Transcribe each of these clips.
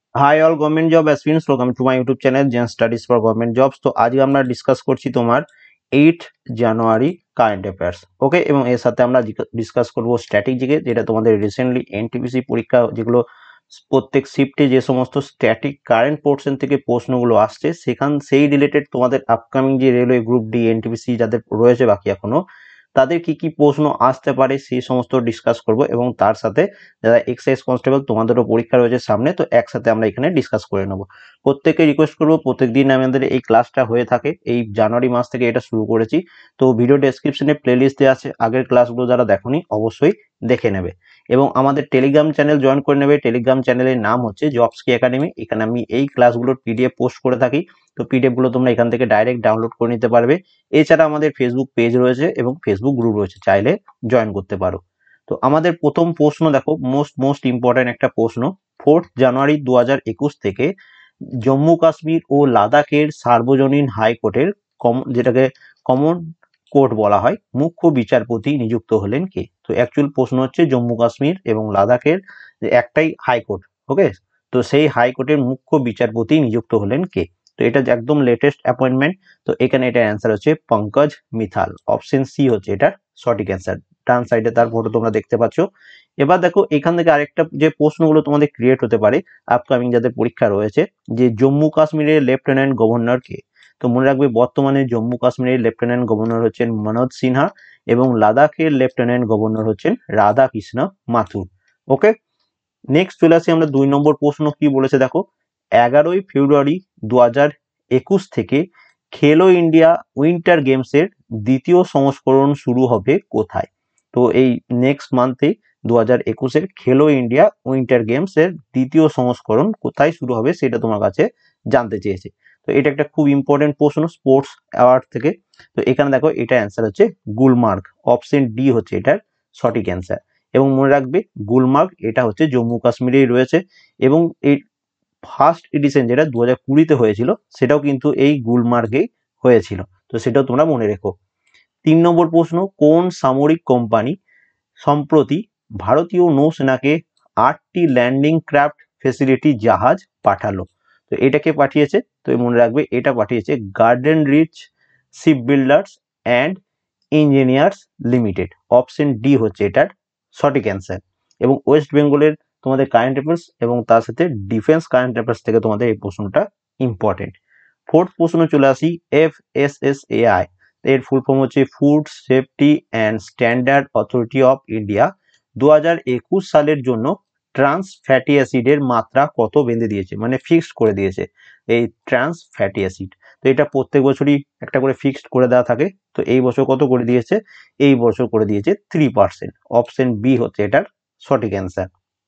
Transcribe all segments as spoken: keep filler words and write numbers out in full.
High all government job aspirants, welcome to my YouTube channel gen studies for government jobs. তো আজকে আমরা discuss করছি তোমার eight January current affairs. Okay, এবং এর সাথে আমরা ডিসকাস করবো স্ট্যাটিক জিকে, যেটা তোমাদের রিসেন্টলি এনটিপিসি পরীক্ষা, যেগুলো প্রত্যেক শিফটে যে সমস্ত স্ট্যাটিক কারেন্ট পোর্শন থেকে প্রশ্নগুলো আসছে, সেখান সেই রিলেটেড তোমাদের আপকামিং যে রেলওয়ে গ্রুপ ডি এনটিপিসি যাদের রয়েছে বাকি এখনো, তাদের কি কি প্রশ্ন আসতে পারে সেই সমস্ত ডিসকাস করব। এবং তার সাথে যারা এক্সাইজ কনস্টেবল, তোমাদেরও পরীক্ষা রয়েছে সামনে, তো একসাথে আমরা এখানে ডিসকাস করে নেব। প্রত্যেককে রিকোয়েস্ট করবো, প্রত্যেকদিন আমাদের এই ক্লাসটা হয়ে থাকে, এই জানুয়ারি মাস থেকে এটা শুরু করেছি। তো ভিডিও ডেসক্রিপশনে প্লেলিস্ট দেওয়া আছে, আগের ক্লাসগুলো যারা দেখোনি অবশ্যই দেখে নেবে। এবং আমাদের টেলিগ্রাম চ্যানেল জয়েন করে নেবে। টেলিগ্রাম চ্যানেলের নাম হচ্ছে জবস কি একাডেমি। এখানে আমি এই ক্লাসগুলোর পিডিএফ পোস্ট করে থাকি, তো পিডিএফ গুলো তোমরা এখান থেকে ডাইরেক্ট ডাউনলোড করে নিতে পারবে। এছাড়া আমাদের ফেসবুক পেজ রয়েছে এবং ফেসবুক গ্রুপ রয়েছে, চাইলে জয়েন করতে পারো। তো আমাদের প্রথম প্রশ্ন দেখো, মোস্ট মোস্ট ইম্পর্টেন্ট একটা প্রশ্ন। ফোর্থ জানুয়ারি দু হাজার একুশ থেকে জম্মু কাশ্মীর ও লাদাখের সার্বজনীন হাইকোর্টের কম যেটাকে কমন কোর্ট বলা হয়, মুখ্য বিচারপতি নিযুক্ত হলেন কে? তো অ্যাকচুয়াল প্রশ্ন হচ্ছে জম্মু কাশ্মীর এবং লাদাখের যে একটাই হাইকোর্ট, ওকে, তো সেই হাইকোর্টের মুখ্য বিচারপতি নিযুক্ত হলেন কে? তো এটা একদম লেটেস্ট অ্যাপয়েন্টমেন্ট। তো এখানে এটার অ্যান্সার হচ্ছে পঙ্কজ মিথাল। অপশন সি হচ্ছে এটা সঠিক অ্যান্সার। ডান সাইডে তার ফটো তোমরা দেখতে পাচ্ছ। এবার দেখো এখান থেকে আরেকটা যে প্রশ্নগুলো তোমাদের ক্রিয়েট হতে পারে আপকামিং যাদের পরীক্ষা রয়েছে, যে জম্মু কাশ্মীরের লেফটেন্যান্ট গভর্নর কে? তো মনে রাখবে বর্তমানে জম্মু কাশ্মীরের লেফটেন্যান্ট গভর্নর হচ্ছেন মনোজ সিনহা এবং লাদাখের লেফটেন্যান্ট গভর্নর হচ্ছেন রাধাকৃষ্ণ মাথুর। ওকে, নেক্সট চলে আসি আমরা দুই নম্বর প্রশ্ন। কি বলেছে দেখো, এগারোই ফেব্রুয়ারি দু হাজার একুশ থেকে খেলো ইন্ডিয়া উইন্টার গেমসের দ্বিতীয় সংস্করণ শুরু হবে কোথায়? তো এই নেক্সট মান্থে দু হাজার একুশের খেলো ইন্ডিয়া উইন্টার গেমস এর দ্বিতীয় সংস্করণ কোথায় শুরু হবে সেটা তোমার কাছে জানতে চেয়েছে। তো এটা একটা খুব ইম্পর্টেন্ট প্রশ্ন স্পোর্টস অ্যাওয়ার্ড থেকে। তো এখানে দেখো এটা অ্যান্সার হচ্ছে গুলমার্গ। অপশন ডি হচ্ছে এটার সঠিক অ্যান্সার। এবং মনে রাখবে গুলমার্গ এটা হচ্ছে জম্মু কাশ্মীরেই রয়েছে, এবং এই ফার্স্ট এডিশন যেটা দু হাজার কুড়িতে হয়েছিল সেটাও কিন্তু এই গুলমার্গেই হয়েছিল। তো সেটাও তোমরা মনে রেখো। তিন নম্বর প্রশ্ন, কোন সামরিক কোম্পানি সম্প্রতি ভারতীয় নৌসেনাকে আটটি ল্যান্ডিং ক্রাফট ফেসিলিটি জাহাজ পাঠালো? তো এটাকে পাঠিয়েছে, তো মনে রাখবে এটা পাঠিয়েছে garden reach ship builders and engineers limited. Option D হচ্ছে এটার সঠিক অ্যান্সার। এবং ওয়েস্ট বেঙ্গলের তোমাদের কারেন্ট অ্যাফেয়ার্স এবং তার সাথে ডিফেন্স কারেন্ট অ্যাফেয়ার্স থেকে তোমাদের এই প্রশ্নটা ইম্পর্টেন্ট। ফোর্থ প্রশ্ন চলে আসি, F S S A I এর ফুল ফর্ম হচ্ছে food safety and standard authority of India. দু হাজার একুশ সালের জন্য ট্রান্স ফ্যাটি অ্যাসিডের মাত্রা কত বেঁধে দিয়েছে, মানে ফিক্সড করে দিয়েছে এই ট্রান্স ফ্যাটি অ্যাসিড? তো এটা প্রত্যেক বছরই একটা করে ফিক্সড করে দেওয়া থাকে। তো এই বছর কত করে দিয়েছে? এই বছর করে দিয়েছে থ্রি পার্সেন্ট। অপশন বি হচ্ছে এটার সঠিক অ্যান্সার।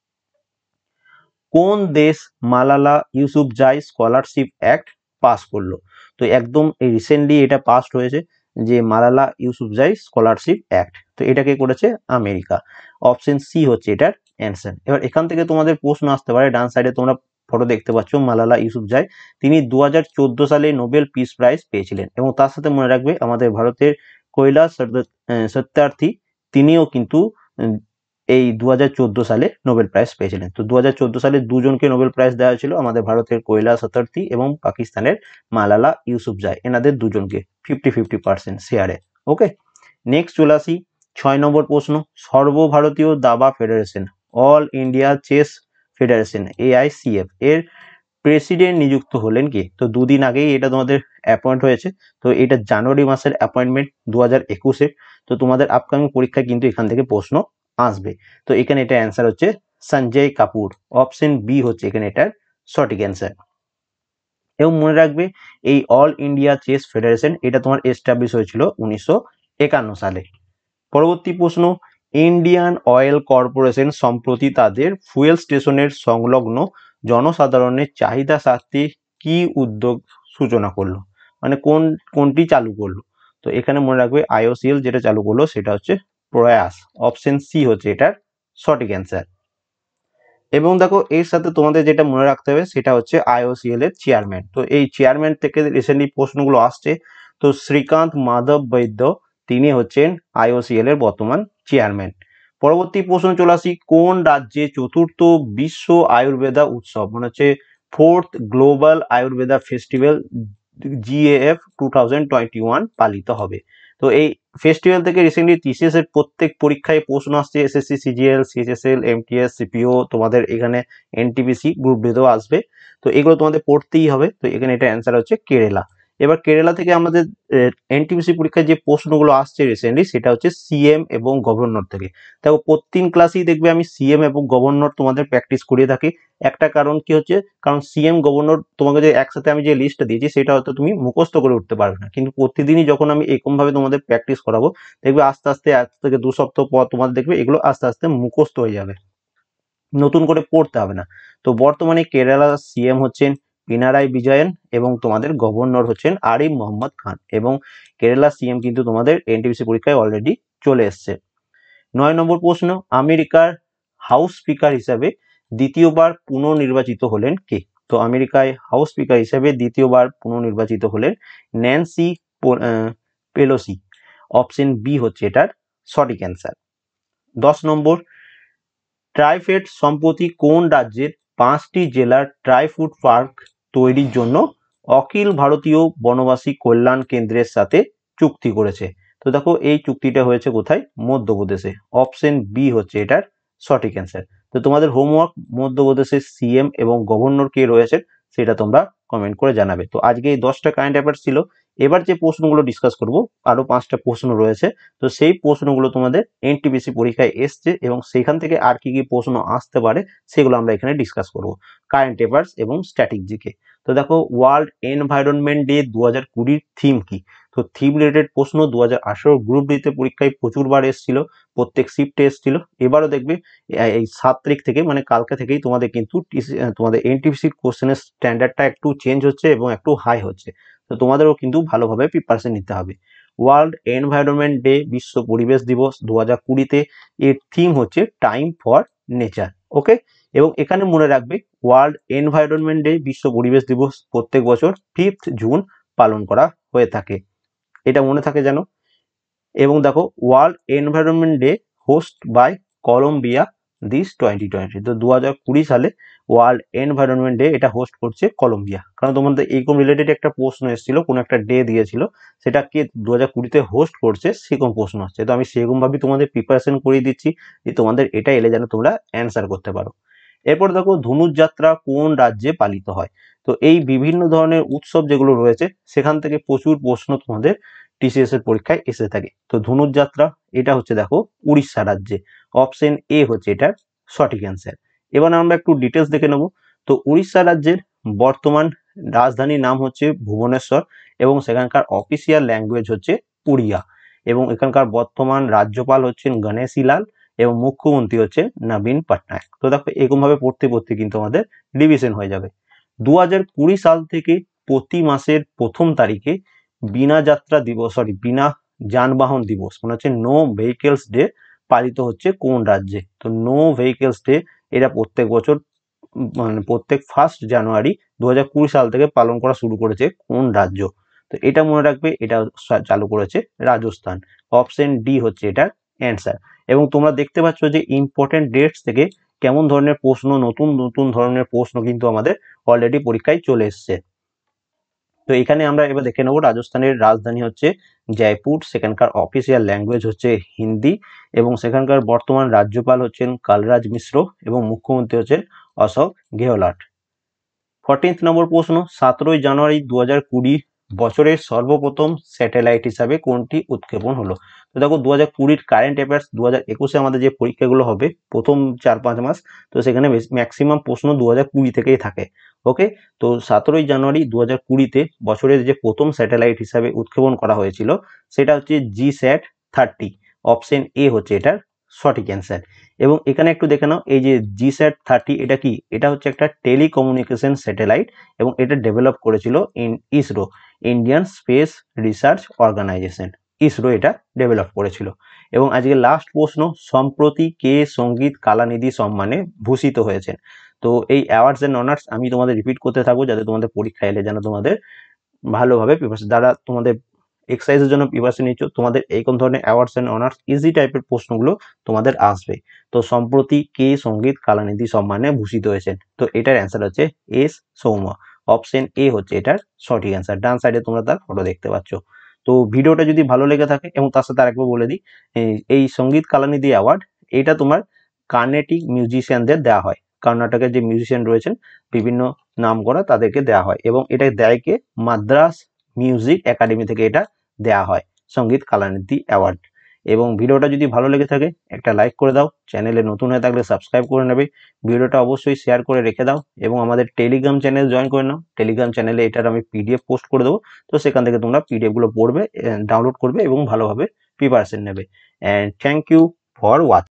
কোন দেশ Malala Yousafzai scholarship act pass করলো? তো একদম রিসেন্টলি এটা পাস হয়েছে, যে মালালা ইউসুফজাই স্কলারশিপ অ্যাক্ট। তো এটাকে করেছে আমেরিকা। অপশন সি হচ্ছে এটার অ্যান্সার। এবার এখান থেকে তোমাদের প্রশ্ন আসতে পারে, ডান সাইডে তোমরা ফটো দেখতে পাচ্ছ মালালা ইউসুফজাই, তিনি দু হাজার চোদ্দ সালে নোবেল পিস প্রাইজ পেয়েছিলেন। এবং তার সাথে মনে রাখবে আমাদের ভারতের কৈলাস সত্যার্থী, তিনিও কিন্তু এই দু হাজার চোদ্দ সালে নোবেল প্রাইজ পেয়েছিলেন। তো দু হাজার চোদ্দ সালে দুজনকে নোবেল প্রাইজ দেওয়া হয়েছিল, আমাদের ভারতের কৈলাস সত্যার্থী এবং পাকিস্তানের মালালা ইউসুফজাই, এনাদের দুজনকে ফিফটি ফিফটি পার্সেন্ট শেয়ারে। ওকে, নেক্সট চলে আসি ছয় নম্বর প্রশ্ন। সর্বভারতীয় দাবা federation, all India chess federation A I C F এর প্রেসিডেন্ট নিযুক্ত হলেন কে? তো দুদিন আগেই এটা তোমাদের অ্যাপয়েন্ট হয়েছে। তো এটা জানুয়ারি মাসের অ্যাপয়েন্টমেন্ট দু হাজার একুশে। তো তোমাদের আপকামিং পরীক্ষায় কিন্তু এখান থেকে প্রশ্ন আসবে। তো এখানে এটা অ্যান্সার হচ্ছে সঞ্জয় কাপুর। অপশন বি হচ্ছে এখানে এটার সঠিক অ্যান্সার। এবং মনে রাখবে এই অল ইন্ডিয়া চেস ফেডারেশন এটা তোমার এস্টাবলিশ হয়েছিল উনিশশো একান্ন সালে। পরবর্তী প্রশ্ন, ইন্ডিয়ান অয়েল কর্পোরেশন সম্প্রতি তাদের ফুয়েল স্টেশনের সংলগ্ন জনসাধারণের চাহিদা সাথে কি উদ্যোগ সূচনা করলো, মানে কোন কোনটি চালু করলো? তো এখানে মনে রাখবে আইওসিএল যেটা চালু করলো সেটা হচ্ছে প্রয়াস। অপশন সি হচ্ছে এটার সঠিক অ্যান্সার। এবং দেখো এর সাথে তোমাদের যেটা মনে রাখতে হবে সেটা হচ্ছে আইওসিএল এর চেয়ারম্যান। তো এই চেয়ারম্যান থেকে রিসেন্টলি প্রশ্নগুলো আসছে। তো শ্রীকান্ত মাধব বৈদ্য, তিনি হচ্ছেন আইওসিএল এর বর্তমান চেয়ারম্যান। পরবর্তী প্রশ্ন চলে আসি, কোন রাজ্যে চতুর্থ বিশ্ব আয়ুর্বেদা উৎসব, মানে হচ্ছে fourth global Ayurveda festival GAF two thousand twenty one পালিত হবে। তো এই ফেস্টিভ্যাল থেকে রিসেন্টলি টিসিএস এর প্রত্যেক পরীক্ষায় প্রশ্ন আসছে, SSC, CGL, CHSL, MTS, CPO, তোমাদের এখানে এনটিপিসি গ্রুপ ডিতেও আসবে। তো এগুলো তোমাদের পড়তেই হবে। তো এখানে এটা অ্যান্সার হচ্ছে কেরালা। এবার কেরালা থেকে আমাদের এনটিপিসি পরীক্ষায় যে প্রশ্নগুলো আসছে রিসেন্টলি সেটা হচ্ছে সিএম এবং গভর্নর থেকে। দেখো প্রত্যেক ক্লাসেই দেখবে আমি সিএম এবং গভর্নর তোমাদের প্র্যাকটিস করিয়ে থাকি। একটা কারণ কি হচ্ছে, কারণ সিএম গভর্নর তোমাকে যে একসাথে আমি যে লিস্টটা দিয়েছি সেটা হয়তো তুমি মুখস্থ করে উঠতে পারবে না, কিন্তু প্রতিদিনই যখন আমি এরকম ভাবে তোমাদের প্র্যাকটিস করাবো দেখবে আস্তে আস্তে এক থেকে দু সপ্তাহ পর তোমাদের দেখবে এগুলো আস্তে আস্তে মুখস্থ হয়ে যাবে, নতুন করে পড়তে হবে না। তো বর্তমানে কেরালা সিএম হচ্ছেন পিনারাই বিজয়ন এবং তোমাদের গভর্নর হচ্ছেন আরিফ মোহাম্মদ খান, এবং কেরালা সিএম কিন্তু তোমাদের এনটিপিসি পরীক্ষায় অলরেডি চলে এসছে। নয় নম্বর প্রশ্ন, আমেরিকার হাউস স্পিকার হিসাবে দ্বিতীয়বার পুনর্নির্বাচিত হলেন কে? তো আমেরিকায় হাউস স্পিকার হিসাবে দ্বিতীয়বার পুনর্নির্বাচিত হলেন ন্যান্সি পেলোসি। অপশন বি হচ্ছে এটার সঠিক অ্যান্সার। দশ নম্বর, ট্রাইফেড সম্প্রতি কোন রাজ্যের পাঁচটি জেলার ট্রাইফুড পার্ক তৈরির জন্য অখিল ভারতীয় বনবাসী কল্যাণ কেন্দ্রের সাথে চুক্তি করেছে? তো দেখো এই চুক্তিটা হয়েছে কোথায়? মধ্যপ্রদেশে। অপশন বি হচ্ছে এটার সঠিক অ্যান্সার। তো তোমাদের হোমওয়ার্ক, মধ্যপ্রদেশের সিএম এবং গভর্নর কে রয়েছে সেটা তোমরা কমেন্ট করে জানাবে। তো আজকে এই দশটা কারেন্ট অ্যাফেয়ার্স ছিল। এবার যে প্রশ্নগুলো ডিসকাস করব, আরো পাঁচটা প্রশ্ন রয়েছে। তো সেই প্রশ্নগুলো তোমাদের এনটিপিসি পরীক্ষায় এসছে এবং সেখান থেকে আর কি কি প্রশ্ন আসতে পারে সেগুলো আমরা এখানে ডিসকাস করব, কারেন্ট অ্যাফেয়ার্স এবং স্ট্যাটিক জিকে। তো দেখো, ওয়ার্ল্ড এনভায়রনমেন্ট ডে দু হাজার কুড়ির থিম কি? তো থিম রিলেটেড প্রশ্ন দু হাজার আঠারো গ্রুপ ডিতে পরীক্ষায় প্রচুরবার এসেছিল, প্রত্যেক শিফটে এসেছিল। এবারও দেখবে এই সাত তারিখ থেকে মানে কালকে থেকেই তোমাদের কিন্তু তোমাদের এনটিপিসির কোশ্চেনের স্ট্যান্ডার্ডটা একটু চেঞ্জ হচ্ছে এবং একটু হাই হচ্ছে। তো তোমাদেরও কিন্তু ভালোভাবে প্রিপারেশন নিতে হবে। ওয়ার্ল্ড এনভায়রনমেন্ট ডে, বিশ্ব পরিবেশ দিবস দু হাজার কুড়িতে এর থিম হচ্ছে টাইম ফর নেচার। ওকে, এবং এখানে মনে রাখবে ওয়ার্ল্ড এনভায়রনমেন্ট ডে, বিশ্ব পরিবেশ দিবস প্রত্যেক বছর ফিফথ জুন পালন করা হয়ে থাকে, এটা মনে থাকে যেন। এবং দেখো, world environment day host by Colombia this twenty twenty. তো দু হাজার কুড়ি সালে ওয়ার্ল্ড এনভায়রনমেন্ট ডে এটা হোস্ট করছে কলম্বিয়া। কারণ তোমাদের এইরকম রিলেটেড একটা প্রশ্ন এসেছিল, কোনো একটা ডে দিয়েছিল, সেটা কে দু হাজার কুড়িতে হোস্ট করছে সেরকম প্রশ্ন আসছে। তো আমি সেরকম ভাবে তোমাদের প্রিপারেশন করিয়ে দিচ্ছি যে তোমাদের এটা এলে যেন তোমরা অ্যান্সার করতে পারো। এরপর দেখো, ধনুযাত্রা কোন রাজ্যে পালিত হয়? তো এই বিভিন্ন ধরনের উৎসব যেগুলো রয়েছে সেখান থেকে প্রচুর প্রশ্ন তোমাদের টিসিএস এর পরীক্ষায় এসে থাকে। তো ধনুযাত্রা এটা হচ্ছে দেখো উড়িষ্যা রাজ্যে। অপশন এ হচ্ছে এটার সঠিক অ্যান্সার। এবার আমরা একটু ডিটেলস দেখে নেব। তো উড়িষ্যা রাজ্যের বর্তমান রাজধানীর নাম হচ্ছে ভুবনেশ্বর এবং সেখানকার অফিসিয়াল ল্যাঙ্গুয়েজ হচ্ছে উড়িয়া, এবং এখানকার বর্তমান রাজ্যপাল হচ্ছেন গণেশী লাল এবং মুখ্যমন্ত্রী হচ্ছে নবীন পটনায়ক। তো দেখো এরকম ভাবে পড়তে পড়তে কিন্তু আমাদের রিভিশন হয়ে যাবে। দু হাজার কুড়ি সাল থেকে প্রতি মাসের প্রথম তারিখে বিনা যাত্রা দিবস সরি বিনা যানবাহন দিবস মানে হচ্ছে নো ভেহিকেলস ডে পালিত হচ্ছে কোন রাজ্যে? তো নো ভেহিকেলস ডে এটা প্রত্যেক বছর মানে প্রত্যেক ফার্স্ট জানুয়ারি দু হাজার কুড়ি সাল থেকে পালন করা শুরু করেছে কোন রাজ্য? তো এটা মনে রাখবে, এটা চালু করেছে রাজস্থান। অপশন ডি হচ্ছে এটার অ্যান্সার। এবং তোমরা দেখতে পাচ্ছ যে ইম্পর্টেন্ট ডেটস থেকে কেমন ধরনের প্রশ্ন, নতুন নতুন ধরনের প্রশ্ন কিন্তু আমাদের অলরেডি পরীক্ষায় চলে এসছে। তো এখানে আমরা এবার দেখে নেব, রাজস্থানের রাজধানী হচ্ছে জয়পুর, সেখানকার অফিসিয়াল ল্যাঙ্গুয়েজ হচ্ছে হিন্দি এবং সেখানকার বর্তমান রাজ্যপাল হচ্ছেন কালরাজ মিশ্র এবং মুখ্যমন্ত্রী হচ্ছেন অশোক গেহলট। ফোরটিন্থ নম্বর প্রশ্ন, সতেরোই জানুয়ারি দু হাজার কুড়ি বছরের সর্বপ্রথম স্যাটেলাইট হিসাবে কোনটি উৎক্ষেপণ হলো? তো দেখো, দু হাজার কুড়ির কারেন্ট অ্যাফেয়ার্স দু হাজার একুশে আমাদের যে পরীক্ষাগুলো হবে প্রথম চার পাঁচ মাস, তো সেখানে ম্যাক্সিমাম প্রশ্ন দু হাজার কুড়ি থেকেই থাকে। ওকে, তো সতেরোই জানুয়ারি দু হাজার কুড়িতে বছরের যে প্রথম স্যাটেলাইট হিসাবে উৎক্ষেপণ করা হয়েছিল সেটা হচ্ছে জি স্যাট থার্টি। অপশন এ হচ্ছে এটার সঠিক অ্যান্সার। এবং এখানে একটু দেখে নাও, এই যে জি স্যাট থার্টি এটা কি? এটা হচ্ছে একটা টেলিকমিউনিকেশন স্যাটেলাইট এবং এটা ডেভেলপ করেছিল in ISRO, Indian space research organisation. ISRO এটা ডেভেলপ করেছিল। এবং আজকে লাস্ট প্রশ্ন, সম্প্রতি কে সঙ্গীত কালানিধি সম্মানে ভূষিত হয়েছেন? তো এই অ্যাওয়ার্ডস এন্ড অনার্স আমি তোমাদের রিপিট করতে থাকবো যাতে তোমাদের পরীক্ষা এলে যেন তোমাদের ভালোভাবে প্রিপারেশন, যারা তোমাদের এক্সারসাইজের জন্য প্রিপারেশন নিচ্ছ, তোমাদের এইরকম ধরনের অ্যাওয়ার্ডস অ্যান্ড অনার্স ইজি টাইপের প্রশ্নগুলো তোমাদের আসবে। তো সম্প্রতি কে সঙ্গীত কালানিধি সম্মানে ভূষিত হয়েছেন? তো এটার অ্যান্সার হচ্ছে এস সৌম্য। অপশন এ হচ্ছে এটার সঠিক অ্যান্সার। ডান সাইডে তোমরা তার ফটো দেখতে পাচ্ছ। তো ভিডিওটা যদি ভালো লেগে থাকে, এবং তার সাথে আরেকবার বলে দিই, এই সঙ্গীত কালানিধি অ্যাওয়ার্ড এটা তোমার কার্নেটিক মিউজিশিয়ানদের দেওয়া হয়। কর্ণাটকের যে মিউজিশিয়ান রয়েছেন বিভিন্ন নাম করা তাদেরকে দেওয়া হয়, এবং এটা দেয় কে? মাদ্রাস মিউজিক একাডেমি থেকে এটা দেওয়া হয় সঙ্গীত কালানিধি অ্যাওয়ার্ড। এবং ভিডিওটা যদি ভালো লেগে থাকে একটা লাইক করে দাও, চ্যানেলে নতুন হয়ে থাকলে সাবস্ক্রাইব করে নেবে, ভিডিওটা অবশ্যই শেয়ার করে রেখে দাও, এবং আমাদের টেলিগ্রাম চ্যানেল জয়েন করে নাও। টেলিগ্রাম চ্যানেলে এটার আমি পিডিএফ পোস্ট করে দেবো, তো সেখান থেকে তোমরা পিডিএফ গুলো পড়বে, ডাউনলোড করবে এবং ভালোভাবে প্রিপারেশন নেবে। And thank you for watching.